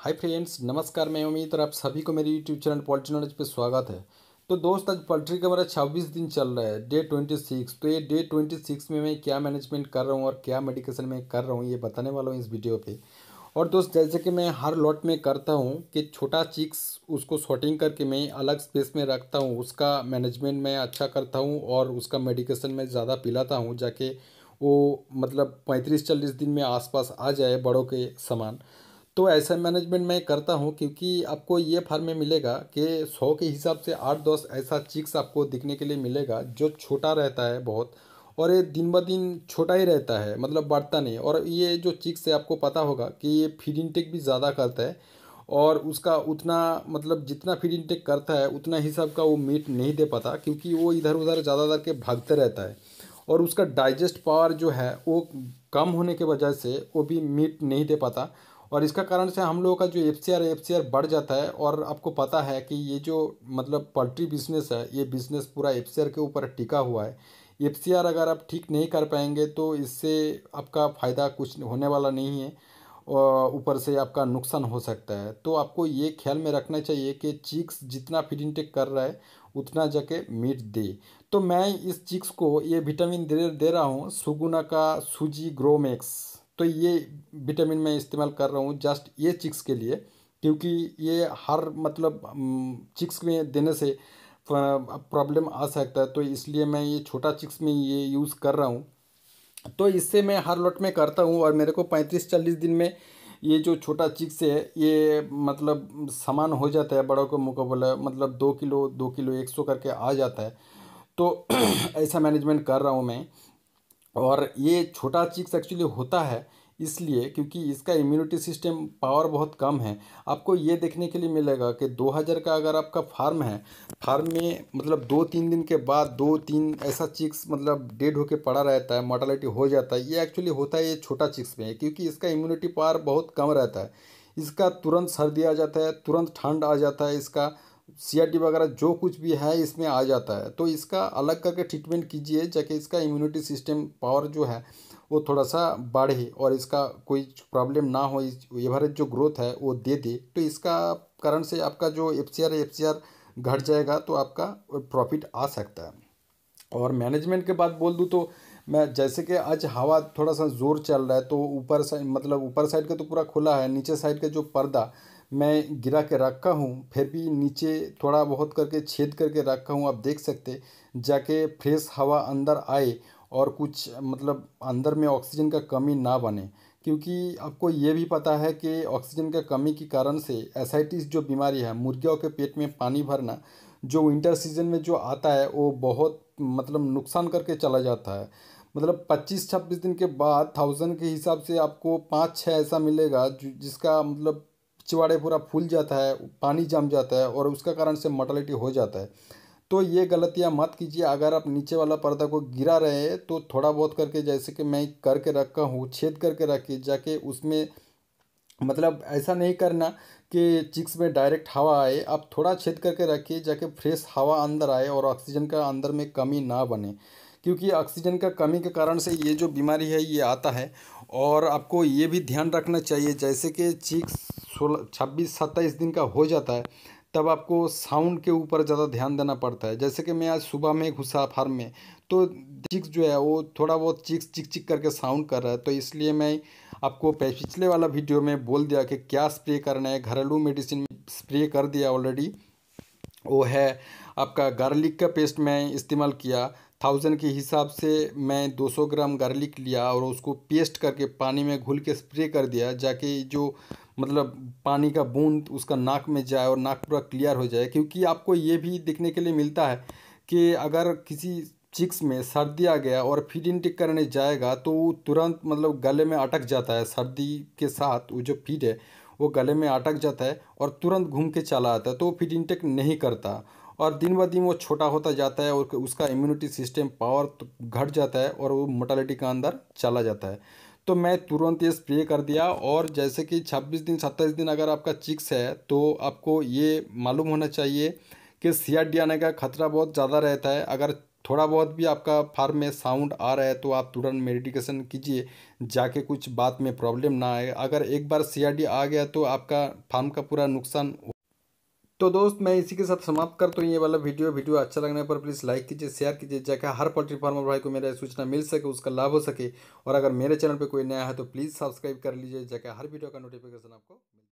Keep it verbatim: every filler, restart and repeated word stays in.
Hi friends, नमस्कार। मैं उम्मीद और आप सभी को मेरी यूट्यूब चैनल पोल्ट्री नॉलेज पे स्वागत है। तो दोस्त, आज पोल्ट्री का मेरा छब्बीस दिन चल रहा है, डे ट्वेंटी सिक्स। तो ये डे ट्वेंटी सिक्स में मैं क्या मैनेजमेंट कर रहा हूँ और क्या मेडिकेशन में कर रहा हूँ, ये बताने वाला हूँ इस वीडियो पे। और दोस्त, जैसे कि मैं हर लॉट में करता हूँ कि छोटा चिक्स उसको सॉर्टिंग करके मैं अलग स्पेस में रखता हूँ, उसका मैनेजमेंट मैं अच्छा करता हूँ और उसका मेडिकेशन मैं ज़्यादा पिलाता हूँ, जाके वो मतलब पैंतीस चालीस दिन में आसपास आ जाए बड़ों के समान। तो ऐसा मैनेजमेंट मैं करता हूँ, क्योंकि आपको ये फार्म में मिलेगा कि सौ के हिसाब से आठ दस ऐसा चिक्स आपको दिखने के लिए मिलेगा जो छोटा रहता है बहुत। और ये दिन ब दिन छोटा ही रहता है, मतलब बढ़ता नहीं। और ये जो चिक्स है, आपको पता होगा कि ये फीड इनटेक भी ज़्यादा करता है और उसका उतना मतलब जितना फीड इनटेक करता है उतना हिसाब का वो मीट नहीं दे पाता, क्योंकि वो इधर उधर ज़्यादातर के भागते रहता है। और उसका डाइजेस्ट पावर जो है वो कम होने की वजह से वो भी मीट नहीं दे पाता। और इसका कारण से हम लोगों का जो F C R F C R बढ़ जाता है। और आपको पता है कि ये जो मतलब पोल्ट्री बिजनेस है, ये बिजनेस पूरा एफ सी आर के ऊपर टिका हुआ है। एफ सी आर अगर आप ठीक नहीं कर पाएंगे तो इससे आपका फ़ायदा कुछ होने वाला नहीं है, और ऊपर से आपका नुकसान हो सकता है। तो आपको ये ख्याल में रखना चाहिए कि चिक्स जितना फीड इनटेक कर रहा है उतना जाके मीट दे। तो मैं इस चिक्स को ये विटामिन दे दे रहा हूँ, सुगुना का सूजी ग्रोमैक्स। तो ये विटामिन मैं इस्तेमाल कर रहा हूँ जस्ट ये चिक्स के लिए, क्योंकि ये हर मतलब चिक्स में देने से प्रॉब्लम आ सकता है। तो इसलिए मैं ये छोटा चिक्स में ये यूज़ कर रहा हूँ। तो इससे मैं हर लॉट में करता हूँ और मेरे को पैंतीस चालीस दिन में ये जो छोटा चिक्स है ये मतलब समान हो जाता है बड़ों के मुकाबले, मतलब दो किलो दो किलो एक सौ करके आ जाता है। तो ऐसा मैनेजमेंट कर रहा हूँ मैं। और ये छोटा चिक्स एक्चुअली होता है इसलिए क्योंकि इसका इम्यूनिटी सिस्टम पावर बहुत कम है। आपको ये देखने के लिए मिलेगा कि दो हज़ार का अगर आपका फार्म है, फार्म में मतलब दो तीन दिन के बाद दो तीन ऐसा चिक्स मतलब डेड होके पड़ा रहता है, मोर्टालिटी हो जाता है। ये एक्चुअली होता है ये छोटा चिक्स में, क्योंकि इसका इम्यूनिटी पावर बहुत कम रहता है। इसका तुरंत सर्दी आ जाता है, तुरंत ठंड आ जाता है, इसका सी आर डी वगैरह जो कुछ भी है इसमें आ जाता है। तो इसका अलग करके ट्रीटमेंट कीजिए जाके इसका इम्यूनिटी सिस्टम पावर जो है वो थोड़ा सा बढ़े और इसका कोई प्रॉब्लम ना हो, इस एवरेज जो ग्रोथ है वो दे दे। तो इसका कारण से आपका जो F C R F C R घट जाएगा तो आपका प्रॉफिट आ सकता है। और मैनेजमेंट के बाद बोल दूँ तो मैं जैसे कि आज हवा थोड़ा सा ज़ोर चल रहा है, तो ऊपर साइड मतलब ऊपर साइड का तो पूरा खुला है, नीचे साइड का जो पर्दा मैं गिरा के रखा हूँ, फिर भी नीचे थोड़ा बहुत करके छेद करके रखा हूँ। आप देख सकते जाके फ्रेश हवा अंदर आए और कुछ मतलब अंदर में ऑक्सीजन का कमी ना बने। क्योंकि आपको ये भी पता है कि ऑक्सीजन का कमी के कारण से एसाइटिस जो बीमारी है, मुर्गियों के पेट में पानी भरना, जो विंटर सीजन में जो आता है वो बहुत मतलब नुकसान करके चला जाता है। मतलब पच्चीस छब्बीस दिन के बाद थाउजेंड के हिसाब से आपको पाँच छः ऐसा मिलेगा जो जिसका मतलब पिछवाड़े पूरा फूल जाता है, पानी जम जाता है और उसका कारण से मोर्टालिटी हो जाता है। तो ये गलतियाँ मत कीजिए। अगर आप नीचे वाला पर्दा को गिरा रहे हैं तो थोड़ा बहुत करके, जैसे कि मैं करके रखा हूँ, छेद करके रखिए जाके उसमें। मतलब ऐसा नहीं करना कि चिक्स में डायरेक्ट हवा आए, आप थोड़ा छेद करके रखिए जाके फ्रेश हवा अंदर आए और ऑक्सीजन का अंदर में कमी ना बने। क्योंकि ऑक्सीजन का कमी के कारण से ये जो बीमारी है ये आता है। और आपको ये भी ध्यान रखना चाहिए, जैसे कि चिक्स सोलह छब्बीस सत्ताईस दिन का हो जाता है तब आपको साउंड के ऊपर ज़्यादा ध्यान देना पड़ता है। जैसे कि मैं आज सुबह में घुसा फार्म में, तो चिक्स जो है वो थोड़ा बहुत चिक्स चिक चिक करके साउंड कर रहा है। तो इसलिए मैं आपको पिछले वाला वीडियो में बोल दिया कि क्या स्प्रे करना है। घरेलू मेडिसिन स्प्रे कर दिया ऑलरेडी, वो है आपका गार्लिक का पेस्ट मैं इस्तेमाल किया। थाउजेंड के हिसाब से मैं दो सौ ग्राम गार्लिक लिया और उसको पेस्ट करके पानी में घुल के स्प्रे कर दिया, जाके जो मतलब पानी का बूंद उसका नाक में जाए और नाक पूरा क्लियर हो जाए। क्योंकि आपको ये भी देखने के लिए मिलता है कि अगर किसी चिक्स में सर्दी आ गया और फीड इनटेक करने जाएगा तो वो तुरंत मतलब गले में अटक जाता है। सर्दी के साथ वो जो फीड है वो गले में अटक जाता है और तुरंत घूम के चला आता है, तो वो फीड इनटेक नहीं करता। और दिन ब दिन वो छोटा होता जाता है और उसका इम्यूनिटी सिस्टम पावर तो घट जाता है और वो मोर्टालिटी का अंदर चला जाता है। तो मैं तुरंत ये स्प्रे कर दिया। और जैसे कि छब्बीस दिन सत्ताईस दिन अगर आपका चिक्स है तो आपको ये मालूम होना चाहिए कि सी आर डी आने का खतरा बहुत ज़्यादा रहता है। अगर थोड़ा बहुत भी आपका फार्म में साउंड आ रहा है तो आप तुरंत मेडिकेशन कीजिए, जाके कुछ बात में प्रॉब्लम ना आए। अगर एक बार सी आर डी आ गया तो आपका फार्म का पूरा नुकसान। तो दोस्त मैं इसी के साथ समाप्त करता हूँ ये वाला वीडियो। वीडियो अच्छा लगने पर प्लीज़ लाइक कीजिए, शेयर कीजिए, जाकर हर पोल्ट्री फार्मर भाई को मेरा सूचना मिल सके, उसका लाभ हो सके। और अगर मेरे चैनल पे कोई नया है तो प्लीज़ सब्सक्राइब कर लीजिए, जाकर हर वीडियो का नोटिफिकेशन आपको